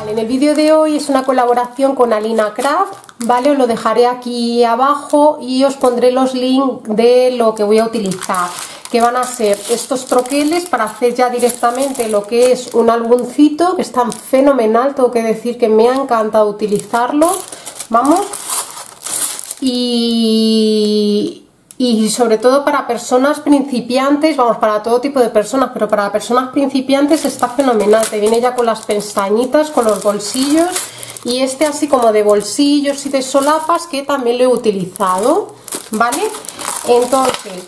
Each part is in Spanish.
Vale, en el vídeo de hoy es una colaboración con Alina Craft, ¿vale? Os lo dejaré aquí abajo y os pondré los links de lo que voy a utilizar, que van a ser estos troqueles para hacer ya directamente lo que es un álbumcito, que están fenomenal, tengo que decir que me ha encantado utilizarlo, vamos, y sobre todo para personas principiantes, vamos, para todo tipo de personas, pero para personas principiantes está fenomenal. Te viene ya con las pestañitas, con los bolsillos, y este así como de bolsillos y de solapas, que también lo he utilizado, ¿vale? Entonces,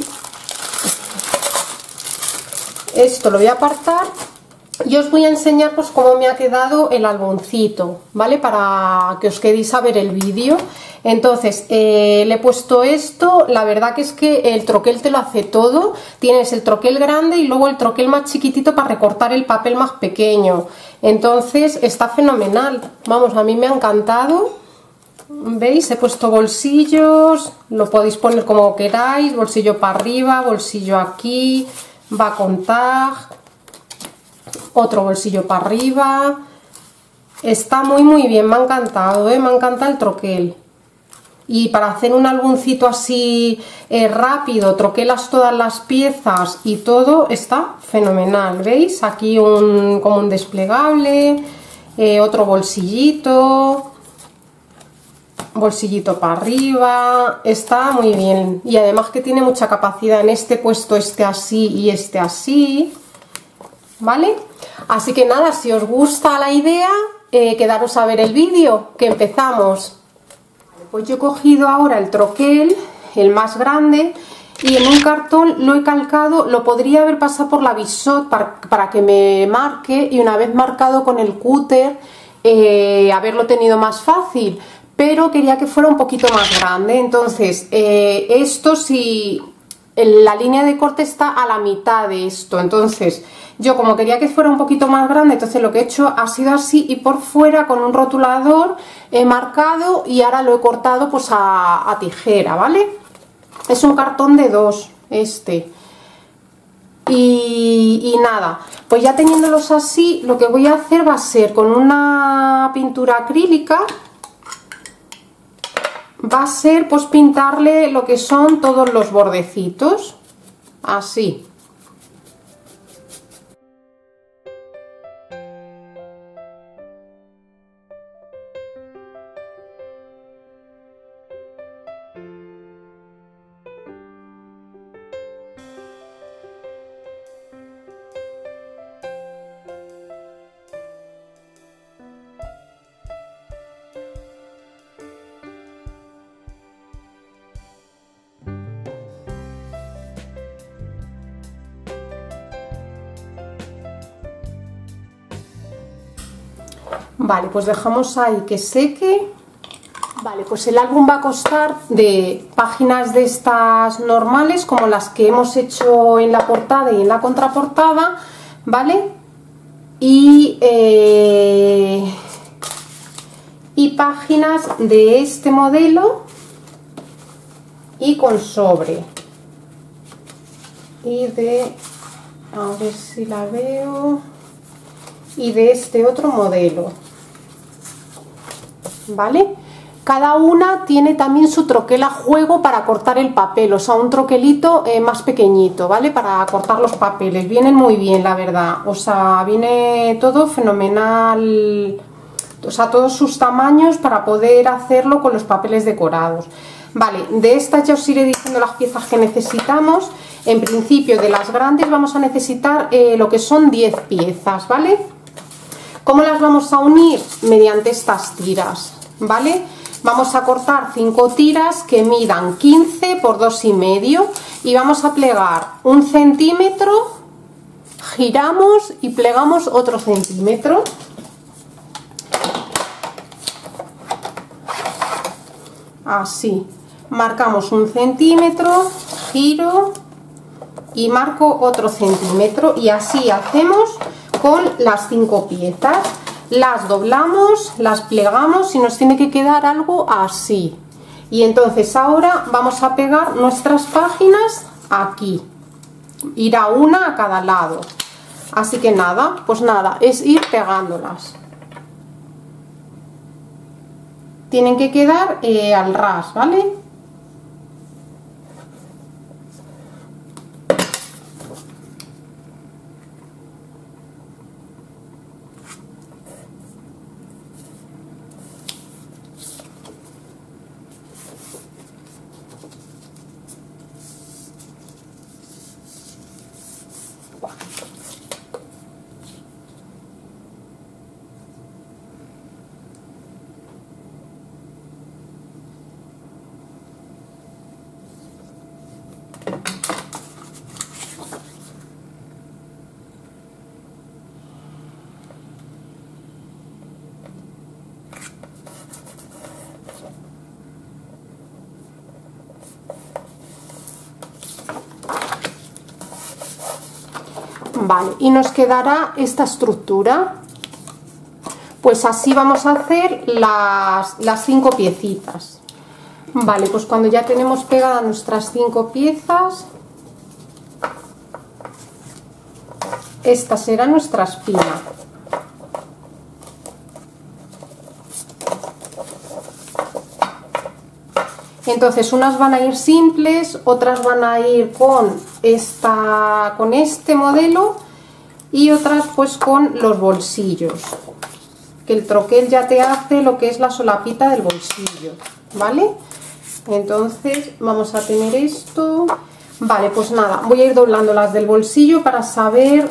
esto lo voy a apartar y os voy a enseñar pues cómo me ha quedado el alboncito, ¿vale? Para que os quedéis a ver el vídeo. Entonces, le he puesto esto, la verdad que es que el troquel te lo hace todo. Tienes el troquel grande y luego el troquel más chiquitito para recortar el papel más pequeño. Entonces, está fenomenal. Vamos, a mí me ha encantado. ¿Veis? He puesto bolsillos, lo podéis poner como queráis, bolsillo para arriba, bolsillo aquí, va con tag, otro bolsillo para arriba. Está muy bien, me ha encantado, me ha encantado el troquel. Y para hacer un álbumcito así rápido, troquelas todas las piezas y todo, está fenomenal. ¿Veis? Aquí como un desplegable, otro bolsillito, bolsillito para arriba, está muy bien. Y además que tiene mucha capacidad. En este he puesto este así y este así, ¿vale? Así que nada, si os gusta la idea, quedaros a ver el vídeo, que empezamos. Pues yo he cogido ahora el troquel, el más grande, y en un cartón lo he calcado. Lo podría haber pasado por la Bissot para que me marque, y una vez marcado con el cúter, haberlo tenido más fácil, pero quería que fuera un poquito más grande. Entonces, esto, si la línea de corte está a la mitad de esto, entonces yo, como quería que fuera un poquito más grande, entonces lo que he hecho ha sido así, y por fuera con un rotulador he marcado y ahora lo he cortado pues a tijera, ¿vale? Es un cartón de 2 este. Y nada, pues ya teniéndolos así, lo que voy a hacer va a ser con una pintura acrílica, va a ser pues pintarle lo que son todos los bordecitos, así. Vale, pues dejamos ahí que seque. Vale, pues el álbum va a costar de páginas de estas normales, como las que hemos hecho en la portada y en la contraportada, ¿vale? Y páginas de este modelo y con sobre. Y a ver si la veo, y de este otro modelo, ¿vale? Cada una tiene también su troquel a juego para cortar el papel, o sea, un troquelito más pequeñito, ¿vale? Para cortar los papeles. Vienen muy bien, la verdad, o sea, viene todo fenomenal, o sea, todos sus tamaños para poder hacerlo con los papeles decorados. Vale, de estas ya os iré diciendo las piezas que necesitamos. En principio, de las grandes vamos a necesitar lo que son 10 piezas, ¿vale? ¿Cómo las vamos a unir? Mediante estas tiras, ¿vale? Vamos a cortar 5 tiras que midan 15 por 2,5 y vamos a plegar 1 centímetro, giramos y plegamos otro centímetro. Así, marcamos 1 centímetro, giro y marco otro centímetro, y así hacemos con las 5 piezas. Las doblamos, las plegamos y nos tiene que quedar algo así. Y entonces ahora vamos a pegar nuestras páginas aquí. Irá una a cada lado. Así que nada, pues nada, es ir pegándolas. tienen que quedar al ras, ¿vale? Vale, y nos quedará esta estructura. Pues así vamos a hacer las 5 piecitas. Vale, pues cuando ya tenemos pegadas nuestras 5 piezas, esta será nuestra espina. Entonces unas van a ir simples, otras van a ir con este modelo y otras pues con los bolsillos, que el troquel ya te hace lo que es la solapita del bolsillo, ¿vale? Entonces vamos a tener esto. Vale, pues nada, voy a ir doblando las del bolsillo para saber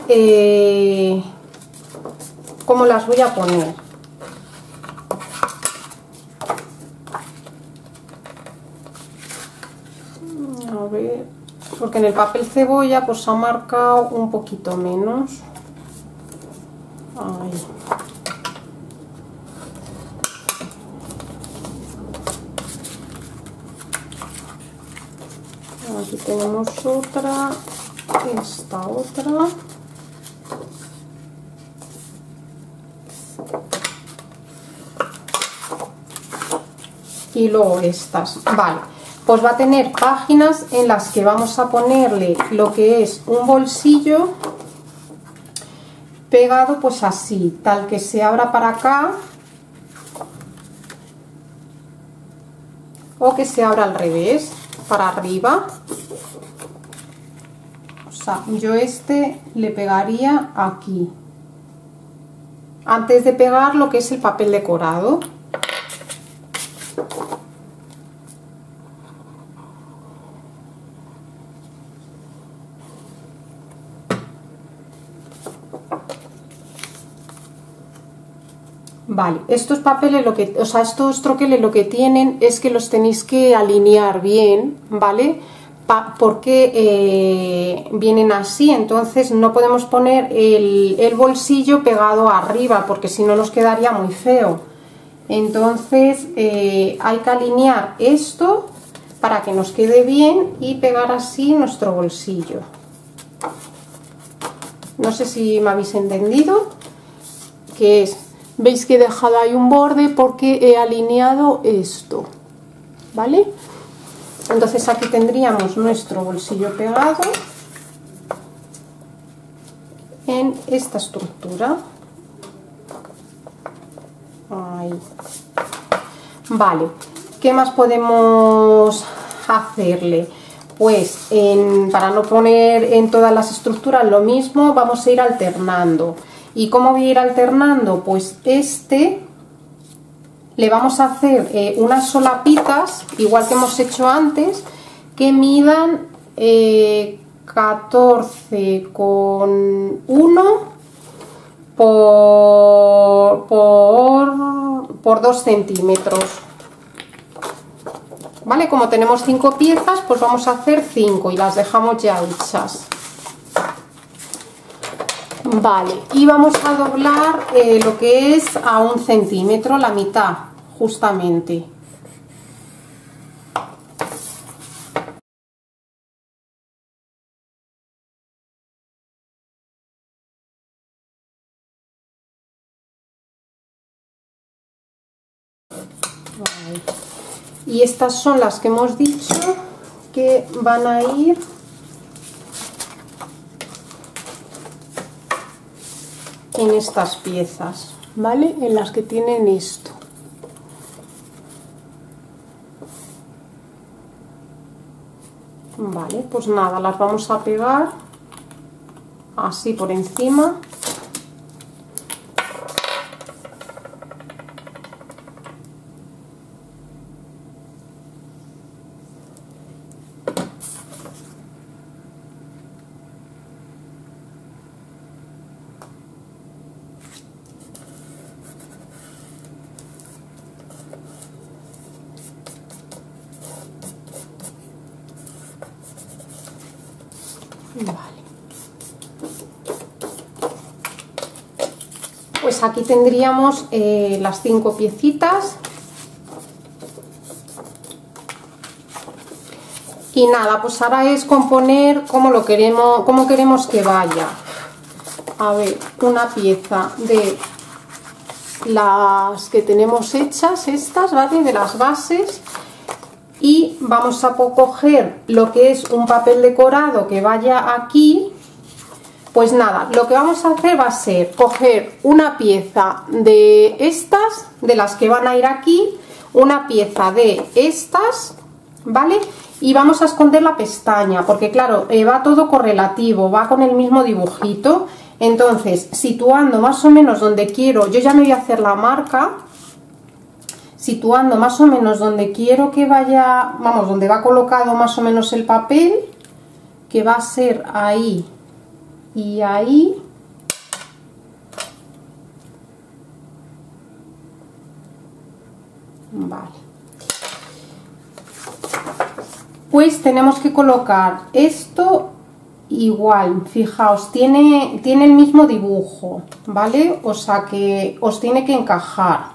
cómo las voy a poner. A ver, porque en el papel cebolla pues ha marcado un poquito menos. Ahí. Aquí tenemos otra, esta otra. Y luego estas. Vale, pues va a tener páginas en las que vamos a ponerle lo que es un bolsillo pegado pues así, tal que se abra para acá o que se abra al revés, para arriba. O sea, yo le pegaría aquí antes de pegar lo que es el papel decorado. Vale, estos papeles estos troqueles lo que tienen es que los tenéis que alinear bien, ¿vale? Porque vienen así, entonces no podemos poner el bolsillo pegado arriba porque si no nos quedaría muy feo. Entonces hay que alinear esto para que nos quede bien y pegar así nuestro bolsillo. No sé si me habéis entendido, que es... Veis que he dejado ahí un borde porque he alineado esto, ¿vale? Entonces aquí tendríamos nuestro bolsillo pegado en esta estructura. Ahí. Vale, ¿qué más podemos hacerle? Pues para no poner en todas las estructuras lo mismo, vamos a ir alternando. ¿Y cómo voy a ir alternando? Pues le vamos a hacer unas solapitas, igual que hemos hecho antes, que midan 14,1 por 2 centímetros. ¿Vale? Como tenemos 5 piezas, pues vamos a hacer 5 y las dejamos ya hechas. Vale, y vamos a doblar lo que es a 1 centímetro, la mitad, justamente. Vale. Y estas son las que hemos dicho que van a ir en estas piezas, ¿vale? En las que tienen esto. Vale, pues nada, las vamos a pegar así por encima. Vale. Pues aquí tendríamos las 5 piecitas. Y nada, pues ahora es componer cómo queremos que vaya. A ver, una pieza de las que tenemos hechas, estas, ¿vale? De las bases. Y vamos a coger lo que es un papel decorado que vaya aquí. Pues nada, lo que vamos a hacer va a ser coger una pieza de estas, de las que van a ir aquí, una pieza de estas, ¿vale? Y vamos a esconder la pestaña, porque claro, va todo correlativo, va con el mismo dibujito. Entonces, situando más o menos donde quiero, yo ya me voy a hacer la marca, situando más o menos donde quiero que vaya, vamos, donde va colocado más o menos el papel, que va a ser ahí y ahí. Vale. Pues tenemos que colocar esto igual, fijaos, tiene el mismo dibujo, ¿vale? O sea que os tiene que encajar.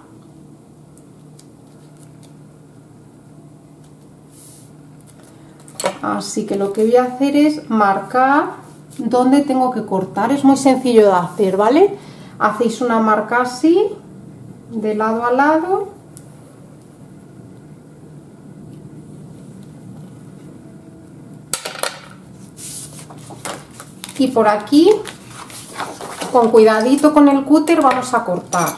Así que lo que voy a hacer es marcar dónde tengo que cortar. Es muy sencillo de hacer, ¿vale? Hacéis una marca así, de lado a lado. Y por aquí, con cuidadito con el cúter, vamos a cortar.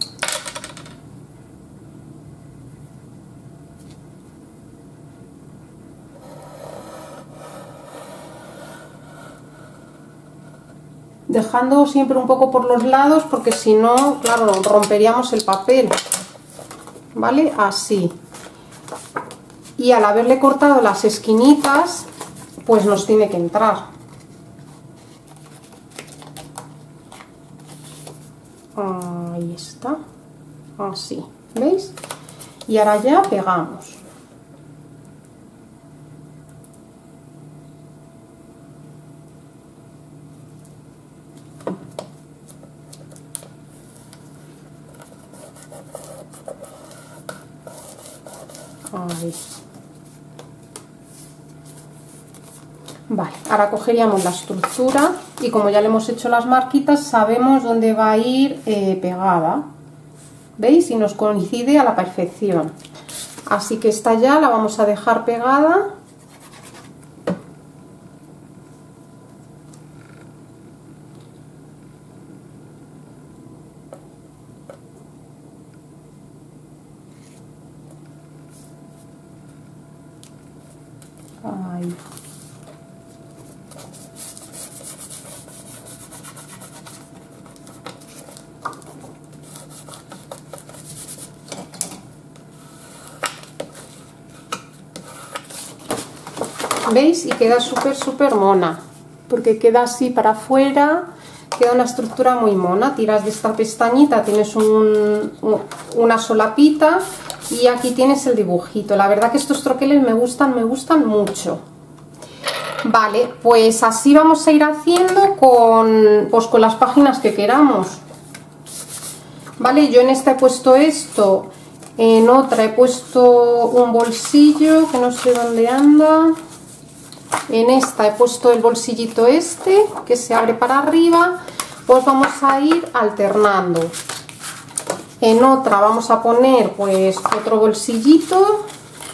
Dejando siempre un poco por los lados, porque si no, claro, romperíamos el papel, ¿vale? Así. Y al haberle cortado las esquinitas, pues nos tiene que entrar. Ahí está. Así, ¿veis? Y ahora ya pegamos. Ahí. Vale, ahora cogeríamos la estructura y como ya le hemos hecho las marquitas, sabemos dónde va a ir pegada. ¿Veis? Y nos coincide a la perfección. Así que esta ya la vamos a dejar pegada. Ahí. ¿Veis? Y queda súper mona, porque queda así para afuera, queda una estructura muy mona. Tiras de esta pestañita, tienes una solapita y aquí tienes el dibujito. La verdad que estos troqueles me gustan mucho. Vale, pues así vamos a ir haciendo con las páginas que queramos. Vale, yo en esta he puesto esto, en otra he puesto un bolsillo que no sé dónde anda. En esta he puesto el bolsillito este que se abre para arriba. Pues vamos a ir alternando. En otra vamos a poner pues otro bolsillito,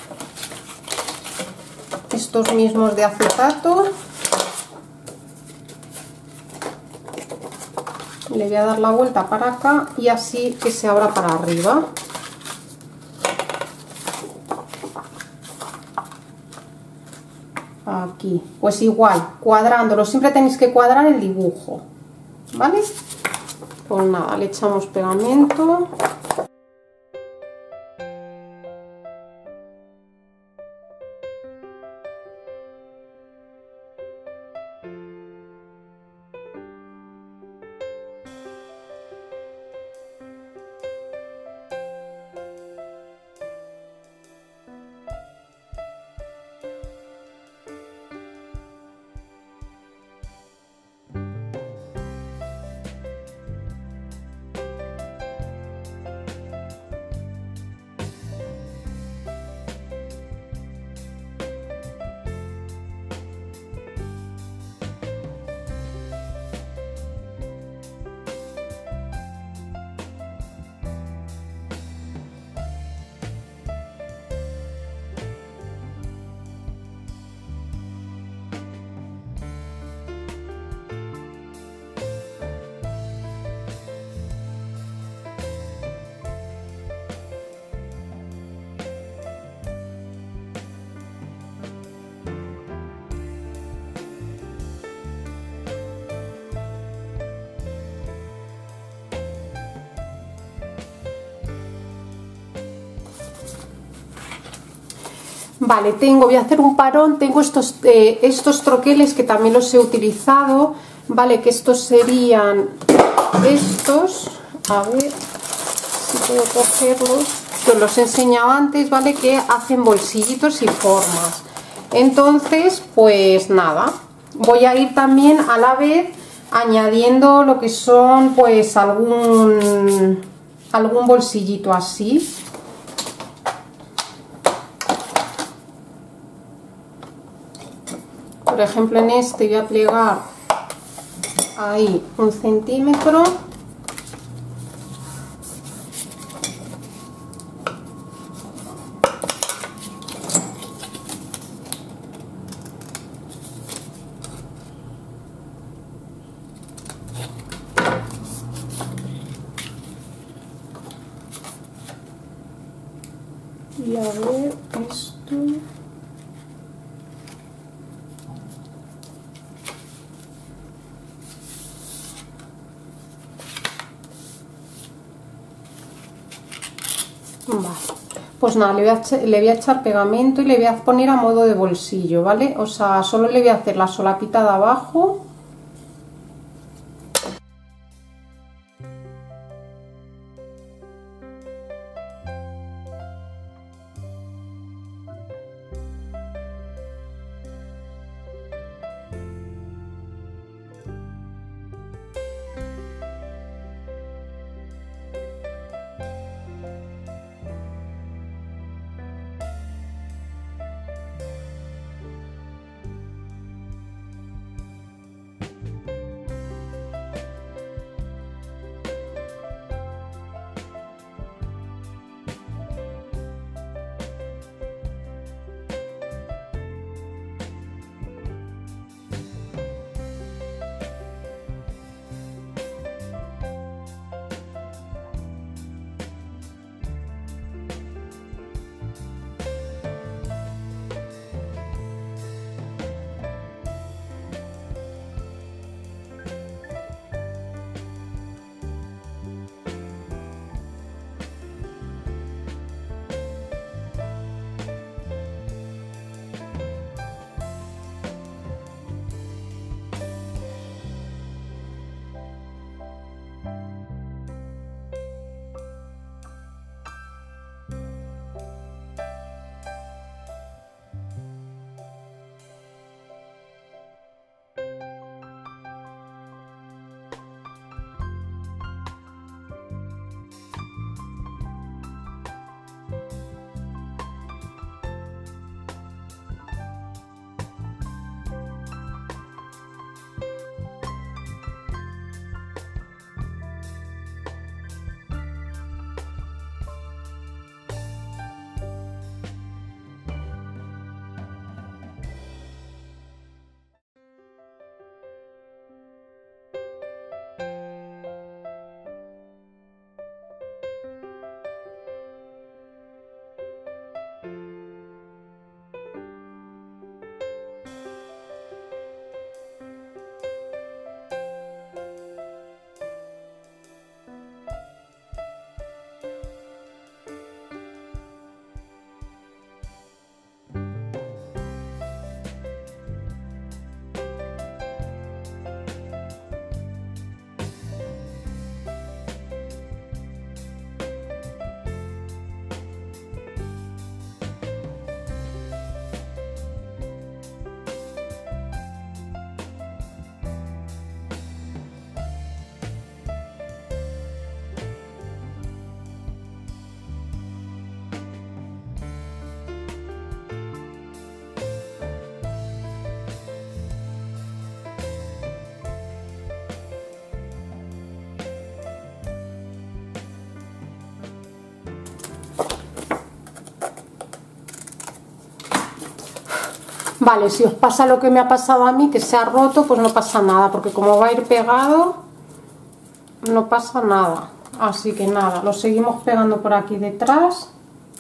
estos mismos de acetato. Le voy a dar la vuelta para acá y así que se abra para arriba. aquí, pues igual, cuadrándolo, siempre tenéis que cuadrar el dibujo, ¿vale? Pues nada, le echamos pegamento. Vale, voy a hacer un parón, tengo estos troqueles que también los he utilizado, vale, que estos serían estos, a ver si puedo cogerlos, que os los he enseñado antes, vale, que hacen bolsillitos y formas. Entonces, pues nada, voy a ir también a la vez añadiendo lo que son, pues algún bolsillito así. Por ejemplo, en este voy a plegar ahí 1 centímetro. Y a ver esto. Vale, pues nada, le voy a echar pegamento y le voy a poner a modo de bolsillo, ¿vale? O sea, solo le voy a hacer la solapita de abajo. Vale, si os pasa lo que me ha pasado a mí, que se ha roto, pues no pasa nada, porque como va a ir pegado, no pasa nada. Así que nada, lo seguimos pegando por aquí detrás.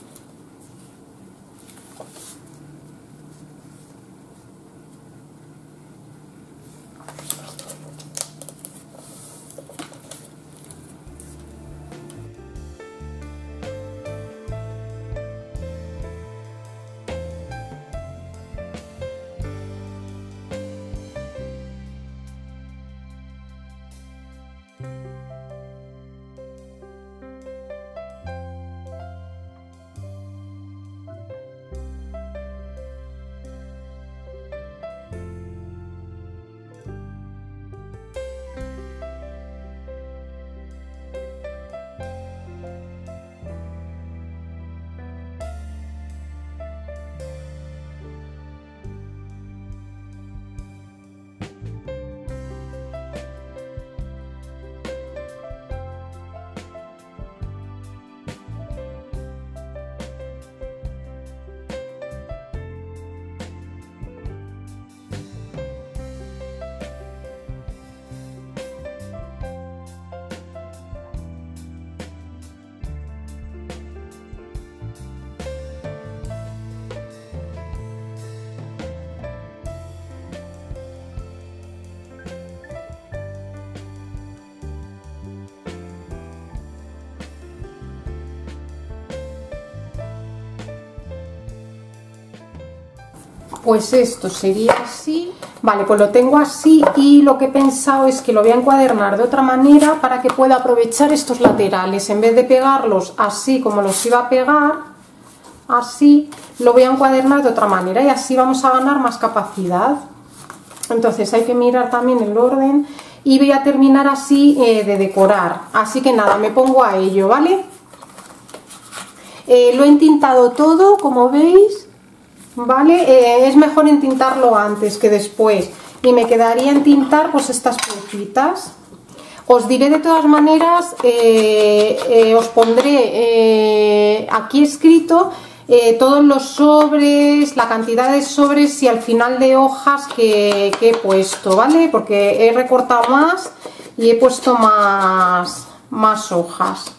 Pues esto sería así. Vale, pues lo tengo así y lo que he pensado es que lo voy a encuadernar de otra manera para que pueda aprovechar estos laterales. En vez de pegarlos así como los iba a pegar, así, lo voy a encuadernar de otra manera y así vamos a ganar más capacidad. Entonces hay que mirar también el orden y voy a terminar así de decorar. Así que nada, me pongo a ello, ¿vale? Lo he entintado todo, como veis. ¿Vale? Es mejor entintarlo antes que después y me quedaría entintar pues estas piecitas. Os diré de todas maneras, os pondré aquí escrito todos los sobres, la cantidad de sobres y al final de hojas que he puesto, ¿vale? Porque he recortado más y he puesto más hojas.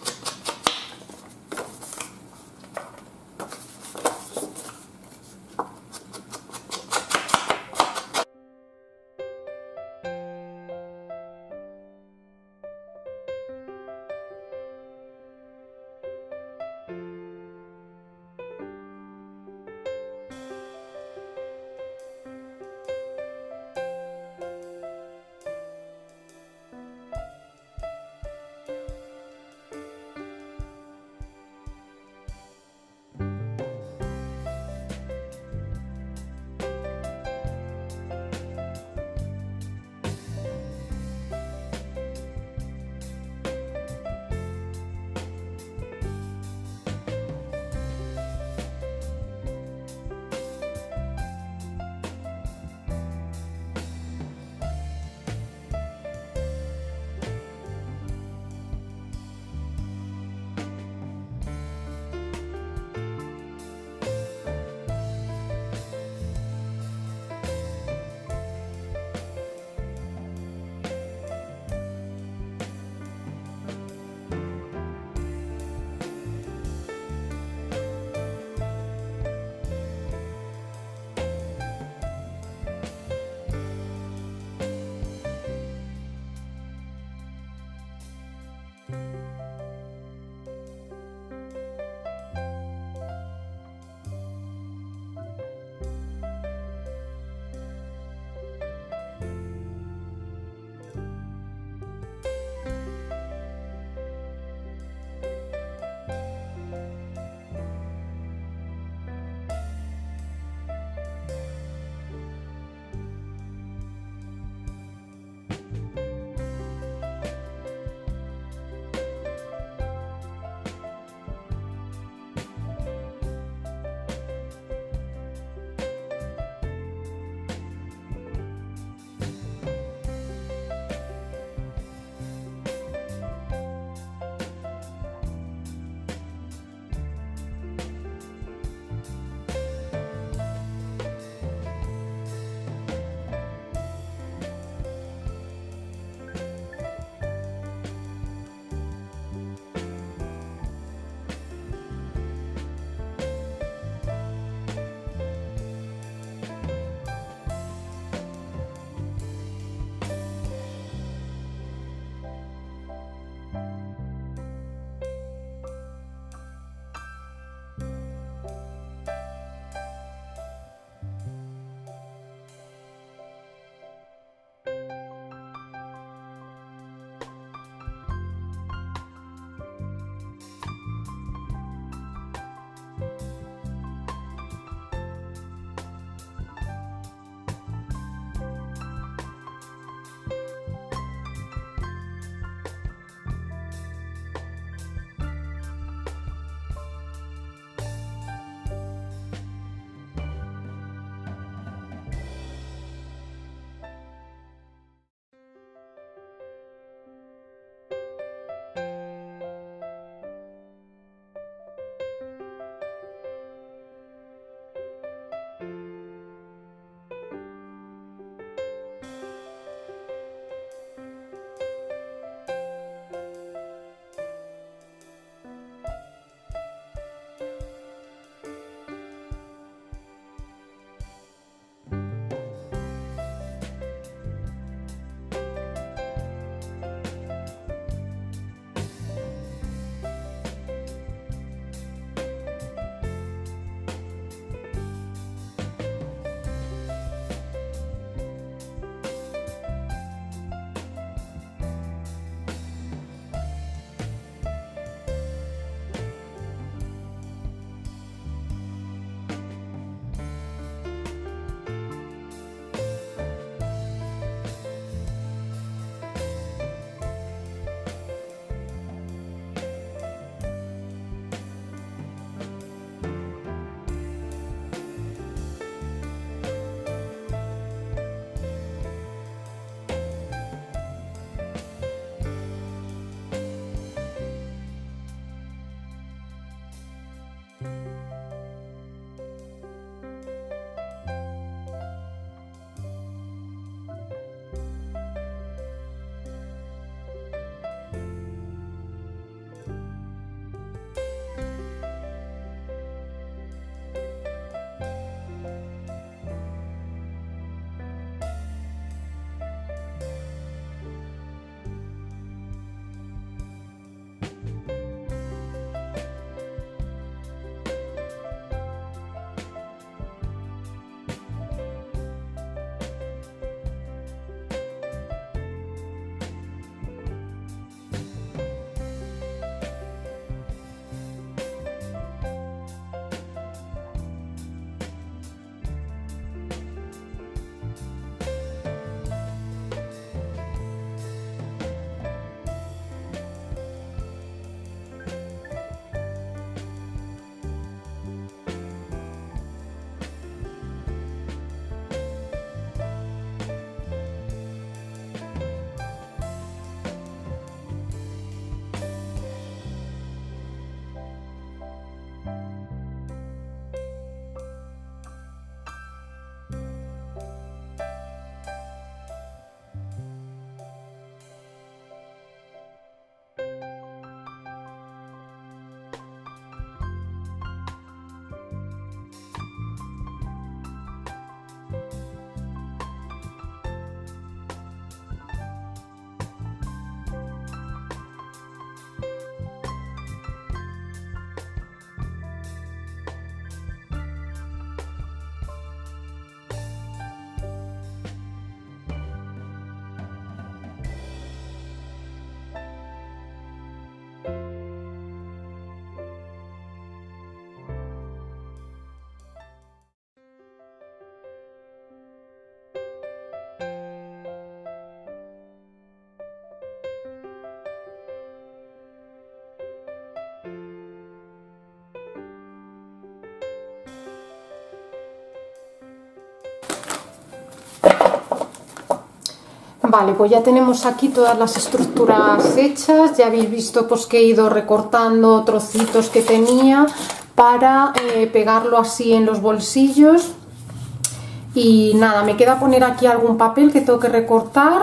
Vale, pues ya tenemos aquí todas las estructuras hechas. Ya habéis visto pues que he ido recortando trocitos que tenía para pegarlo así en los bolsillos. Y nada, me queda poner aquí algún papel que tengo que recortar,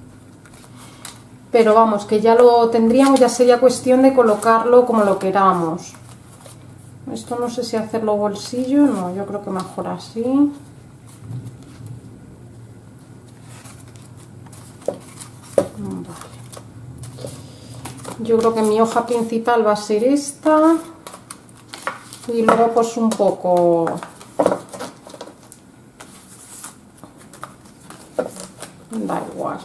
pero vamos, que ya lo tendríamos, ya sería cuestión de colocarlo como lo queramos. Esto no sé si hacerlo bolsillo, no, yo creo que mejor así. Vale. Yo creo que mi hoja principal va a ser esta y luego pues un poco... da igual,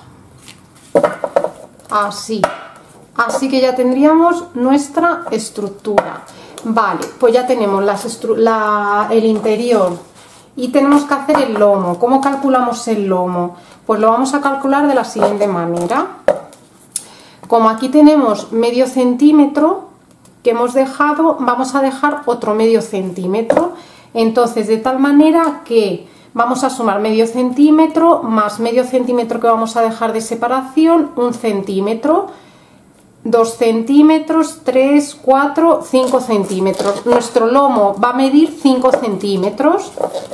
así que ya tendríamos nuestra estructura. Vale, pues ya tenemos el interior y tenemos que hacer el lomo. ¿Cómo calculamos el lomo? Pues lo vamos a calcular de la siguiente manera. Como aquí tenemos medio centímetro que hemos dejado, vamos a dejar otro medio centímetro, entonces de tal manera que vamos a sumar medio centímetro más medio centímetro que vamos a dejar de separación, 1 centímetro, 2 centímetros, 3, 4, 5 centímetros. Nuestro lomo va a medir 5 centímetros.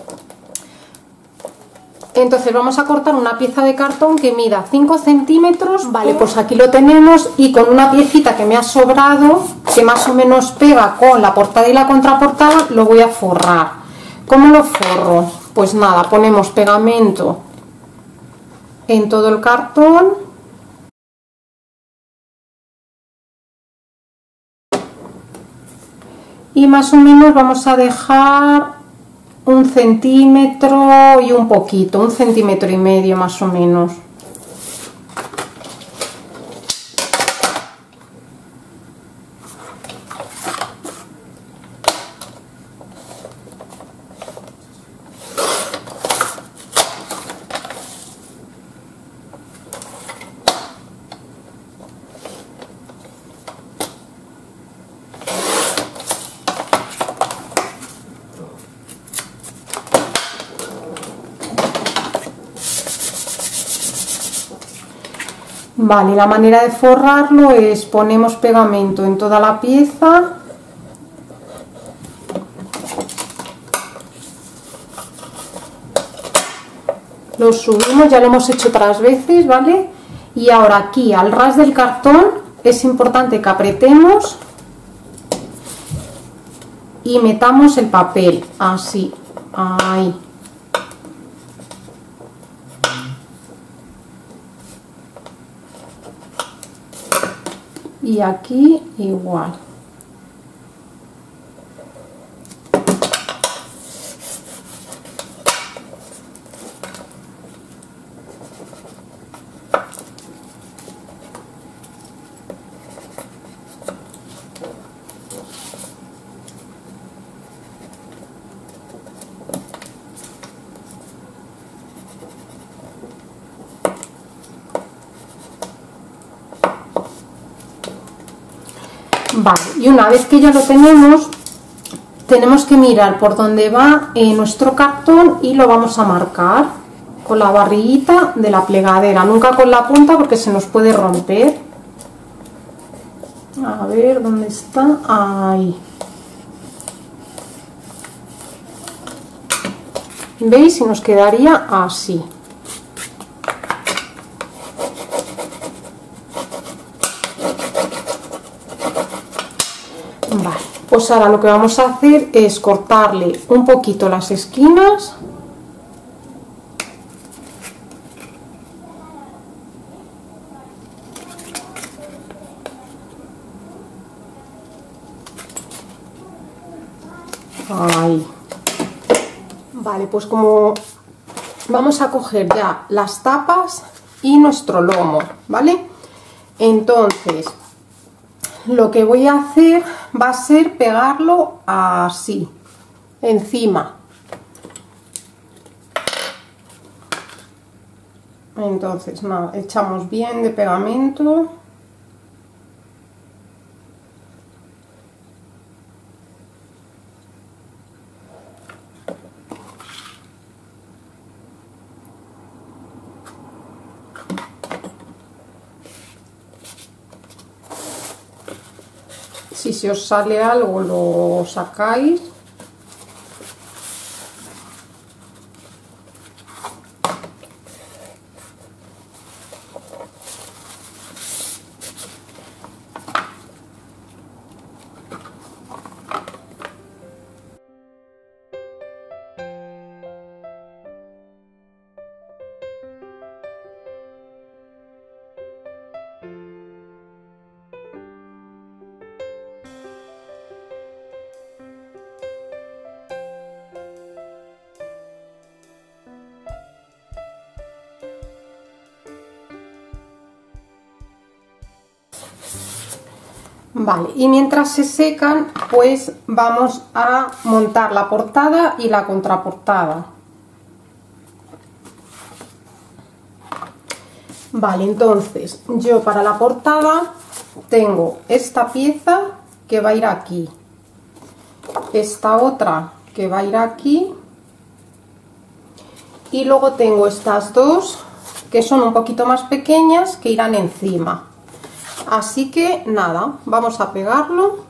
Entonces vamos a cortar una pieza de cartón que mida 5 centímetros. Vale, pues aquí lo tenemos y con una piecita que me ha sobrado, que más o menos pega con la portada y la contraportada, lo voy a forrar. ¿Cómo lo forro? Pues nada, ponemos pegamento en todo el cartón. Y más o menos vamos a dejar 1 centímetro y un poquito, 1,5 centímetros más o menos. Vale, la manera de forrarlo es ponemos pegamento en toda la pieza, lo subimos, ya lo hemos hecho otras veces, ¿vale? Y ahora aquí al ras del cartón es importante que apretemos y metamos el papel, así, ahí. Y aquí igual. Vale, y una vez que ya lo tenemos, tenemos que mirar por dónde va nuestro cartón y lo vamos a marcar con la barriguita de la plegadera, nunca con la punta porque se nos puede romper. A ver, ¿dónde está? Ahí. ¿Veis? Y nos quedaría así. Vale, pues ahora lo que vamos a hacer es cortarle un poquito las esquinas. Ahí. Vale, pues como vamos a coger ya las tapas y nuestro lomo, ¿vale? Entonces, lo que voy a hacer va a ser pegarlo así, encima. Entonces, nada, echamos bien de pegamento. si se os sale algo lo sacáis. Vale, y mientras se secan, pues vamos a montar la portada y la contraportada. Vale, entonces yo para la portada tengo esta pieza que va a ir aquí, esta otra que va a ir aquí, y luego tengo estas dos que son un poquito más pequeñas que irán encima. Así que nada, vamos a pegarlo.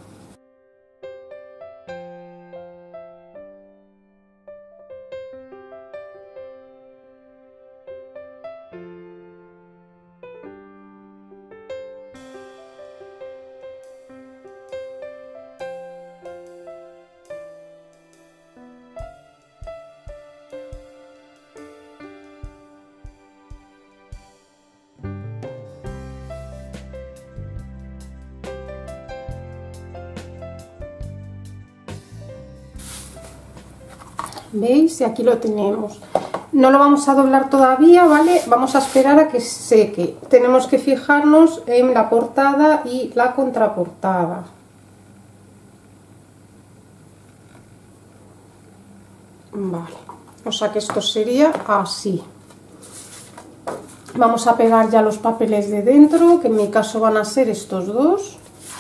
¿Veis? Y aquí lo tenemos. No lo vamos a doblar todavía, ¿vale? Vamos a esperar a que seque. Tenemos que fijarnos en la portada y la contraportada. Vale, o sea que esto sería así. Vamos a pegar ya los papeles de dentro, que en mi caso van a ser estos dos.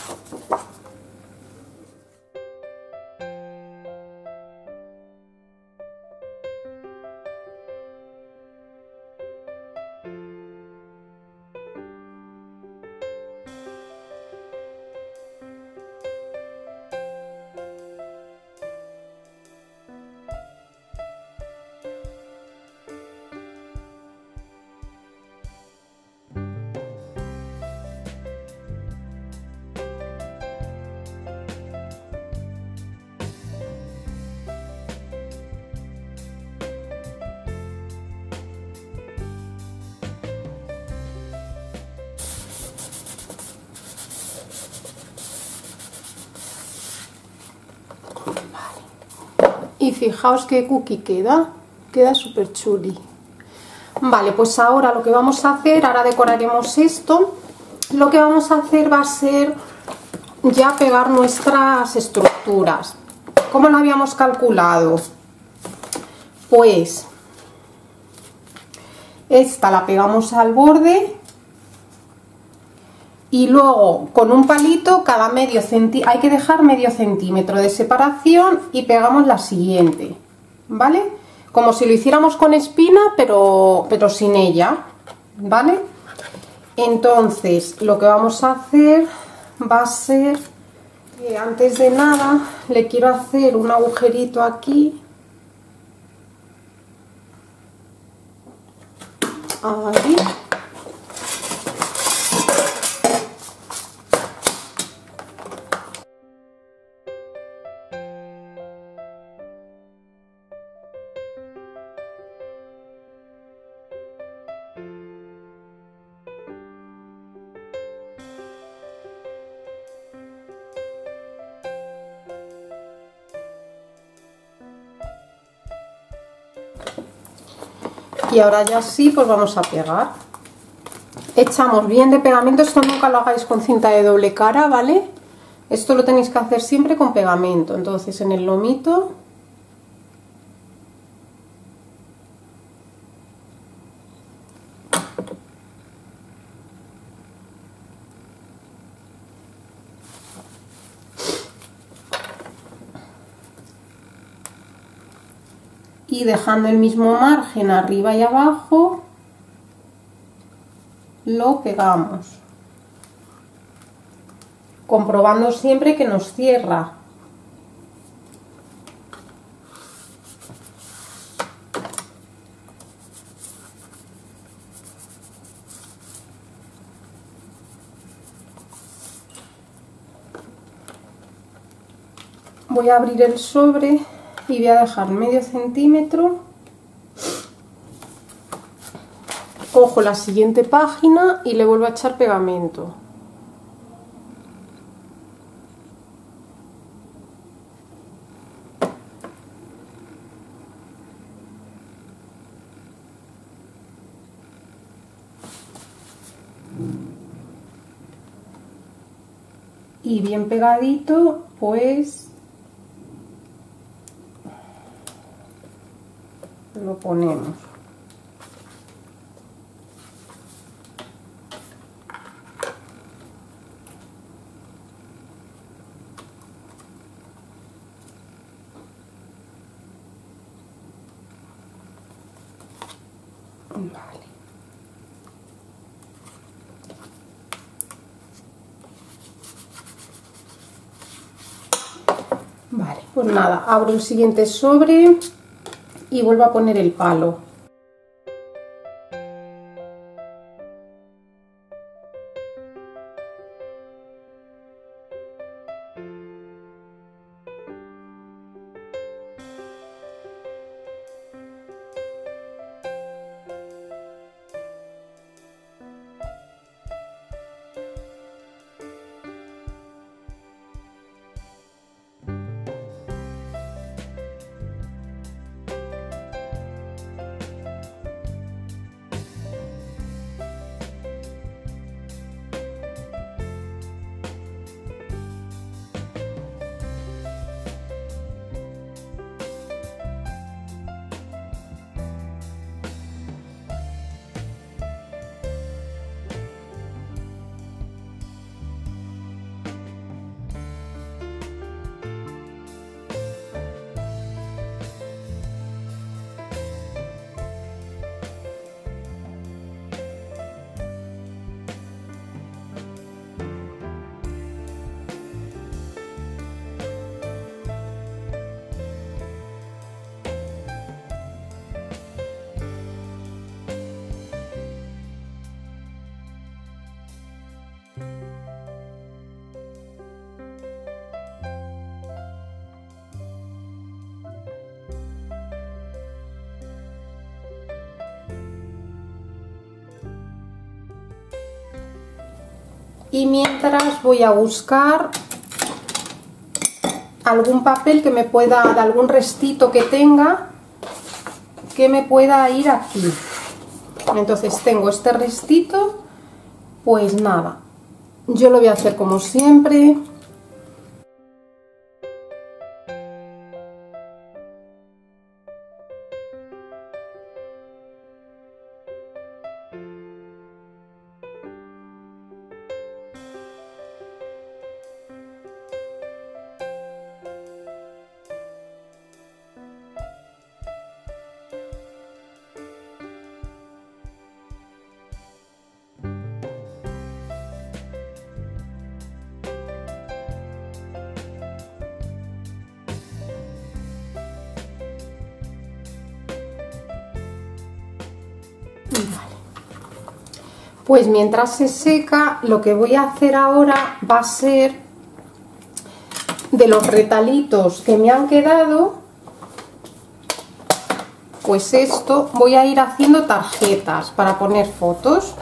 Y fijaos qué cookie queda súper chuli. Vale, pues ahora lo que vamos a hacer, ahora decoraremos esto. Lo que vamos a hacer va a ser ya pegar nuestras estructuras. ¿Cómo lo habíamos calculado? Pues esta la pegamos al borde y luego con un palito cada medio centímetro, hay que dejar medio centímetro de separación y pegamos la siguiente, ¿vale? Como si lo hiciéramos con espina, pero sin ella, ¿vale? Entonces lo que vamos a hacer va a ser que antes de nada le quiero hacer un agujerito aquí, ahí. Y ahora ya sí, pues vamos a pegar. Echamos bien de pegamento, esto nunca lo hagáis con cinta de doble cara, ¿vale? Esto lo tenéis que hacer siempre con pegamento. Entonces en el lomito y dejando el mismo margen arriba y abajo lo pegamos. comprobando siempre que nos cierra. Voy a abrir el sobre y voy a dejar medio centímetro. Cojo la siguiente página y le vuelvo a echar pegamento. Y bien pegadito, pues lo ponemos. Vale. Vale, pues nada, abro el siguiente sobre y vuelvo a poner el palo. Y mientras voy a buscar algún papel que me pueda, de algún restito que tenga, que me pueda ir aquí. Entonces tengo este restito, pues nada, yo lo voy a hacer como siempre. Vale. Pues mientras se seca, lo que voy a hacer ahora va a ser, de los retalitos que me han quedado, pues esto, voy a ir haciendo tarjetas para poner fotos.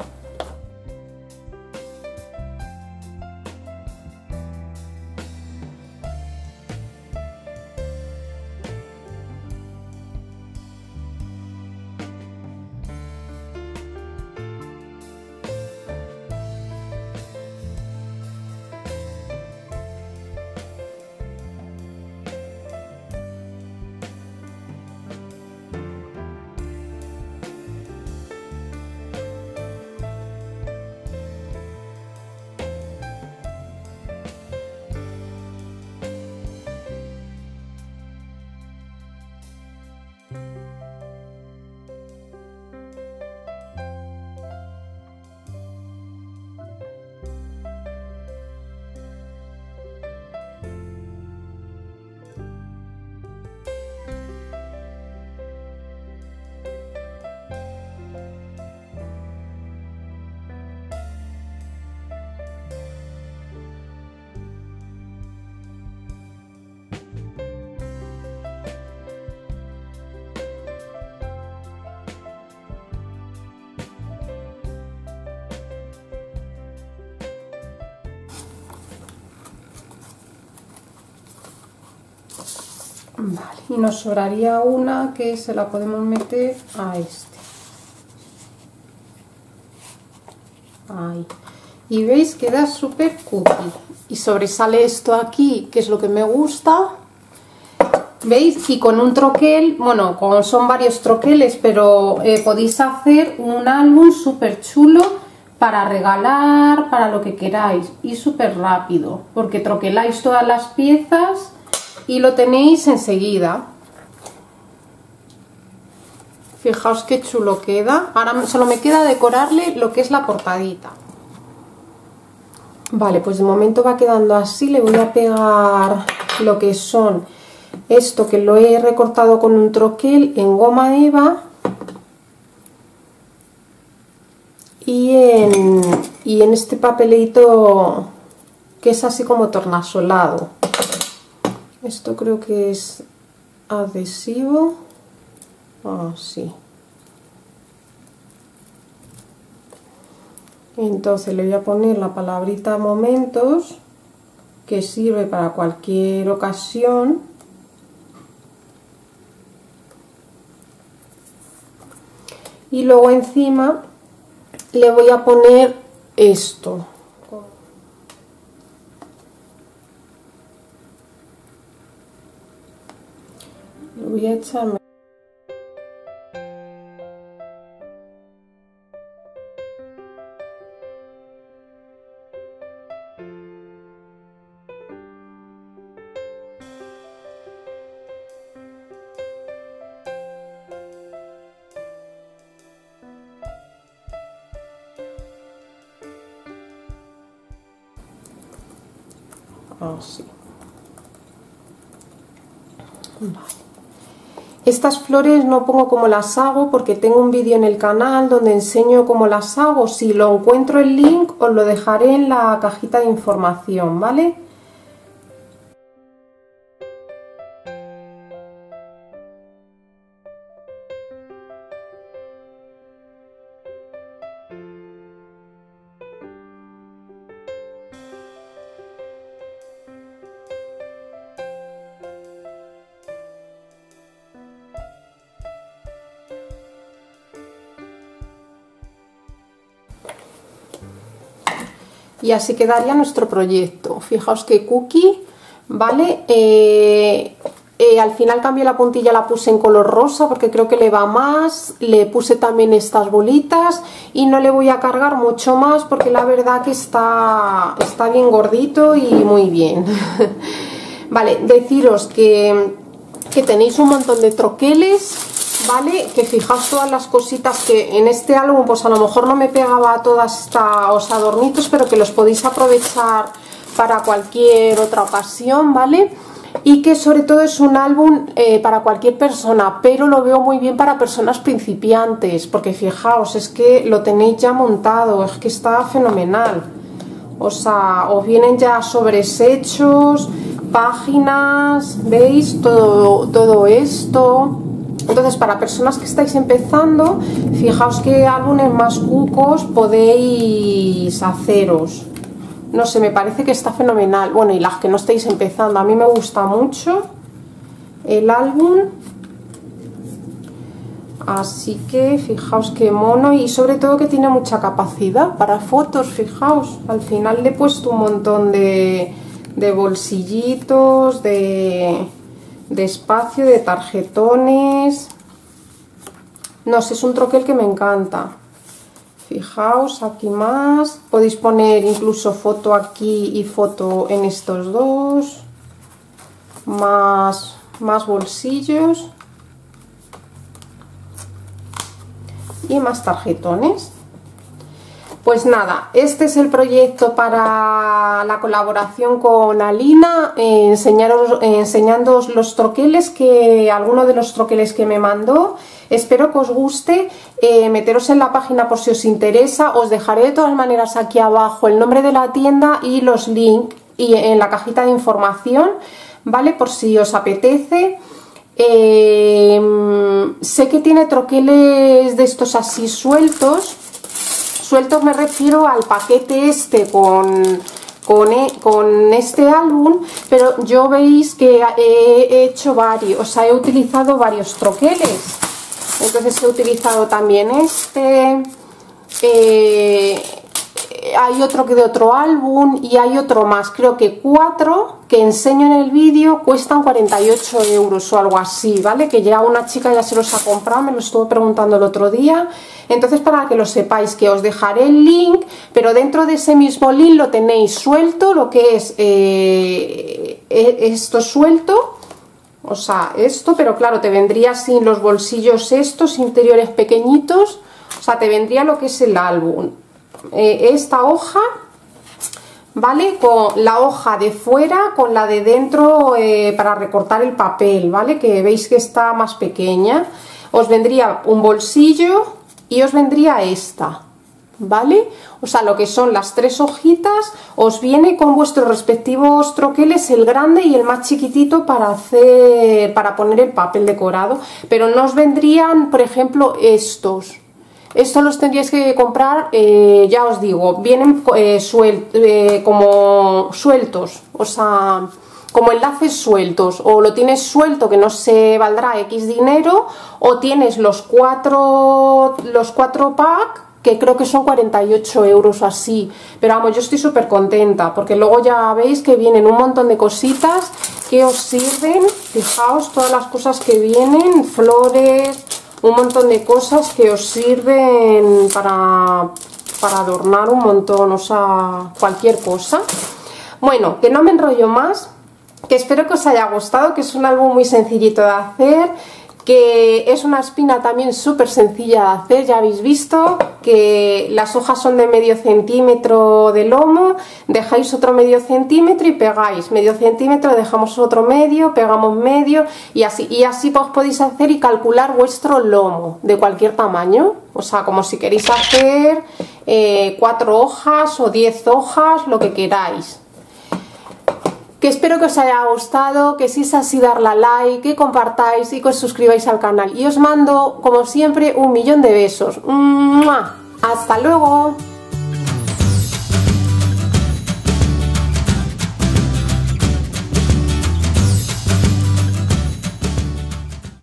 Vale, y nos sobraría una que se la podemos meter a este. Ahí. Y veis, queda súper cookie. Y sobresale esto aquí, que es lo que me gusta. ¿Veis? Y con un troquel, bueno, son varios troqueles, pero podéis hacer un álbum súper chulo para regalar, para lo que queráis. Y súper rápido, porque troqueláis todas las piezas y lo tenéis enseguida. Fijaos qué chulo queda. Ahora solo me queda decorarle lo que es la portadita. Vale, pues de momento va quedando así. Le voy a pegar lo que son esto, que lo he recortado con un troquel en goma eva y en este papelito que es así como tornasolado. Esto creo que es adhesivo. Así. Entonces le voy a poner la palabrita momentos, que sirve para cualquier ocasión. Y luego encima le voy a poner esto. Le voy a echar. Así. Vale. Estas flores no pongo cómo las hago porque tengo un vídeo en el canal donde enseño cómo las hago. Si lo encuentro el link os lo dejaré en la cajita de información, ¿vale? Y así quedaría nuestro proyecto. Fijaos que cookie, ¿vale? Al final cambié la puntilla, la puse en color rosa porque creo que le va más. Le puse también estas bolitas y no le voy a cargar mucho más porque la verdad que está bien gordito y muy bien. Vale, deciros que tenéis un montón de troqueles, ¿vale? Que fijaos todas las cositas que en este álbum pues a lo mejor no me pegaba todas estos adornitos, pero que los podéis aprovechar para cualquier otra ocasión, ¿vale? Y que sobre todo es un álbum para cualquier persona, pero lo veo muy bien para personas principiantes, porque fijaos, es que lo tenéis ya montado, es que está fenomenal. O sea, os vienen ya sobreshechos, páginas, ¿veis? Todo esto. Entonces, para personas que estáis empezando, fijaos qué álbumes más cucos podéis haceros. No sé, me parece que está fenomenal. Bueno, y las que no estáis empezando, a mí me gusta mucho el álbum. Así que fijaos qué mono y sobre todo que tiene mucha capacidad para fotos, fijaos. Al final le he puesto un montón de bolsillitos, de espacio, de tarjetones. No sé, es un troquel que me encanta. Fijaos, aquí más. Podéis poner incluso foto aquí y foto en estos dos. Más bolsillos. Y más tarjetones. Pues nada, este es el proyecto para la colaboración con Alina, enseñándoos los troqueles, algunos de los troqueles que me mandó. Espero que os guste, meteros en la página por si os interesa. Os dejaré de todas maneras aquí abajo el nombre de la tienda y los links y en la cajita de información, ¿vale? Por si os apetece. Sé que tiene troqueles de estos así sueltos. Sueltos me refiero al paquete este con con este álbum, pero yo veis que he hecho varios, o sea, he utilizado varios troqueles. Entonces he utilizado también este, hay otro que de otro álbum y hay otro más, creo que 4 que enseño en el vídeo cuestan 48 € o algo así, ¿vale? Que ya una chica ya se los ha comprado, me lo estuvo preguntando el otro día. Entonces, para que lo sepáis, que os dejaré el link, pero dentro de ese mismo link lo tenéis suelto, lo que es esto suelto, o sea, esto, pero claro, te vendría sin los bolsillos estos interiores pequeñitos, o sea, te vendría lo que es el álbum. Esta hoja, ¿vale? Con la hoja de fuera, con la de dentro para recortar el papel, ¿vale? Que veis que está más pequeña. Os vendría un bolsillo y os vendría esta, ¿vale? O sea, lo que son las 3 hojitas, os viene con vuestros respectivos troqueles, el grande y el más chiquitito para poner el papel decorado, pero no os vendrían, por ejemplo, estos. Estos los tendríais que comprar, ya os digo, vienen como sueltos, o sea, como enlaces sueltos, o lo tienes suelto que no se valdrá X dinero, o tienes los cuatro pack que creo que son 48 € o así, pero vamos, yo estoy súper contenta porque luego ya veis que vienen un montón de cositas que os sirven. Fijaos todas las cosas que vienen, flores, un montón de cosas que os sirven para adornar un montón, o sea, cualquier cosa. Bueno, que no me enrollo más, que espero que os haya gustado, que es un álbum muy sencillito de hacer, que es una espina también súper sencilla de hacer. Ya habéis visto que las hojas son de medio centímetro de lomo, dejáis otro medio centímetro y pegáis medio centímetro, dejamos otro medio, pegamos medio y así pues podéis hacer y calcular vuestro lomo de cualquier tamaño, o sea, como si queréis hacer 4 hojas o 10 hojas, lo que queráis. Que espero que os haya gustado, que si es así darle a like, que compartáis y que os suscribáis al canal. Y os mando, como siempre, 1.000.000 de besos. ¡Mua! ¡Hasta luego!